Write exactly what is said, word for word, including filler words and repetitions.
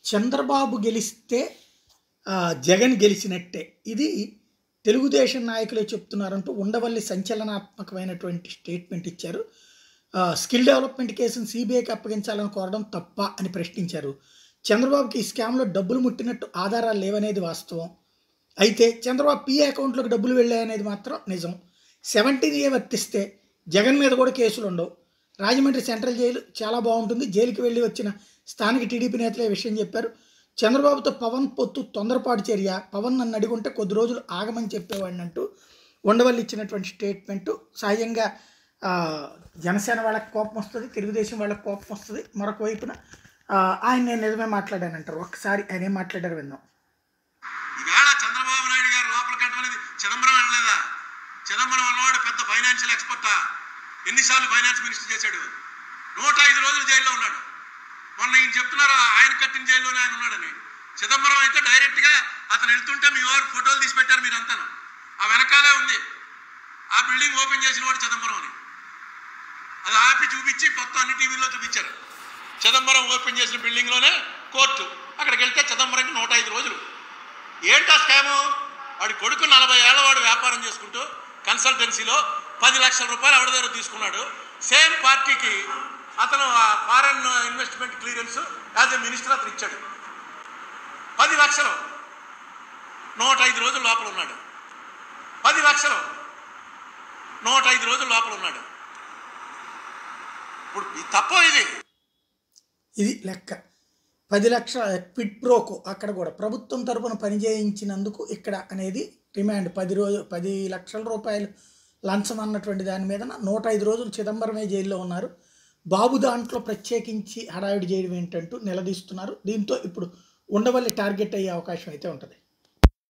చంద్రబాబు గెలిస్తే ఆహ్, జగన్ గెలిచినట్టే. ఇది తెలుగుదేశం నాయకులే చెప్తున్నారంటూ ఉండవల్లి సంచలనాత్మకమైనటువంటి స్టేట్మెంట్ ఇచ్చారు. ఆహ్, స్కిల్ డెవలప్‌మెంట్ కేసును సీబీఐకి అప్పగించాలని కోరడం తప్పా అని ప్రశ్నించారు. చంద్రబాబుకి ఈ స్కామ్‌లో డబ్బులు ముట్టినట్టు ఆధారాలు లేవనేది వాస్తవం. అయితే చంద్రబాబు పీఏ అకౌంట్‌లోకి డబ్బులు వెళ్ళాయనేది మాత్రం నిజం. సెవెంటీన్ ఏ వర్తిస్తే జగన్ మీద కూడా కేసులుండవు. రాజమండ్రి సెంట్రల్ జైలు చాలా బాగుంటుంది. జైలుకి వెళ్ళి వచ్చిన స్థానిక టీడీపీ నేతలే ఈ విషయం చెప్పారు. చంద్రబాబుతో పవన్ పొత్తు తొందరపాటు చర్య. పవన్ నన్ను అడుగుంటే కొద్ది రోజులు ఆగమని చెప్పేవాడిని అంటూ ఉండవల్లి ఇచ్చినటువంటి స్టేట్మెంటు సహజంగా ఆహ్, జనసేన వాళ్ళకి కోపం వస్తుంది. తెలుగుదేశం వాళ్ళకి కోపం వస్తుంది. మరొక వైపున ఆహ్, ఆయన నేను నిజమే మాట్లాడానంటారు. ఒక్కసారి ఆయన ఏం మాట్లాడారో విందాం. ఈవేళ చంద్రబాబు నాయుడు గారు లోపల కట్టమనేది చిదంబరం అనలేదా? చిదంబరం అన్నవాడు పెద్ద ఫైనాన్షియల్ ఎక్స్పర్టా? ఎన్నిసార్లు ఫైనాన్స్ మినిస్టర్ చేశాడు? నూట ఐదు రోజులు జైల్లో ఉన్నాడు. మొన్న ఈయన చెప్తున్నారు ఆయన కట్టిన జైల్లోనే ఆయన ఉన్నాడని. చిదంబరం అయితే డైరెక్ట్గా అతను వెళ్తుంటే మీ వారు ఫోటోలు తీసి పెట్టారు మీరంతా. ఆ వెనకాలే ఉంది ఆ బిల్డింగ్ ఓపెన్ చేసిన వాడు చిదంబరం అని. అది ఆపి చూపించి మొత్తం అన్ని టీవీల్లో చూపించారు. చిదంబరం ఓపెన్ చేసిన బిల్డింగ్లోనే కోర్టు. అక్కడికి వెళ్తే చిదంబరంకి నూట ఐదు రోజులు. ఏంటా స్కాము? వాడి కొడుకు నలభై ఏళ్ళ వాడు వ్యాపారం చేసుకుంటూ కన్సల్టెన్సీలో పది లక్షల రూపాయలు ఎవరి దగ్గర తీసుకున్నాడు. సేమ్ పార్టీకి అతను foreign investment clearance as a minister అతను ఇచ్చాడు. పది లక్షలు నూట ఐదు రోజులు లోపల ఉన్నాడు. పది లక్షలు నూట ఐదు రోజులు లోపల ఉన్నాడు. ఇప్పుడు తప్ప ఇది ఇది లెక్క. పది లక్షల క్విడ్ ప్రోకో అక్కడ కూడా ప్రభుత్వం తరపున పనిచేయించినందుకు ఇక్కడ అనేది రిమాండ్ పది రోజు పది లక్షల రూపాయలు లంచం అన్నటువంటి దాని మీద నూట ఐదు రోజులు చిదంబరమే జైల్లో ఉన్నారు. బాబు దాంట్లో ప్రత్యేకించి హడావిడి చేయడం ఏంటంటూ నిలదీస్తున్నారు. దీంతో ఇప్పుడు ఉండవల్లి టార్గెట్ అయ్యే అవకాశం అయితే ఉంటుంది.